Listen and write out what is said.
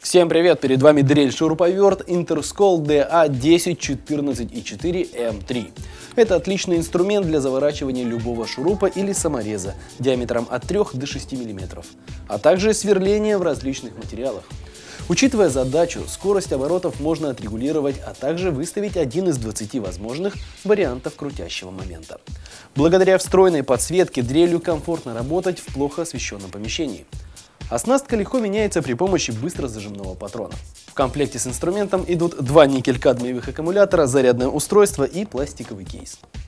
Всем привет! Перед вами дрель-шуруповерт Interscol DA1014.4M3. Это отличный инструмент для заворачивания любого шурупа или самореза диаметром от 3 до 6 мм, а также сверления в различных материалах. Учитывая задачу, скорость оборотов можно отрегулировать, а также выставить один из 20 возможных вариантов крутящего момента. Благодаря встроенной подсветке дрелью комфортно работать в плохо освещенном помещении. Оснастка легко меняется при помощи быстрозажимного патрона. В комплекте с инструментом идут два никель-кадмиевых аккумулятора, зарядное устройство и пластиковый кейс.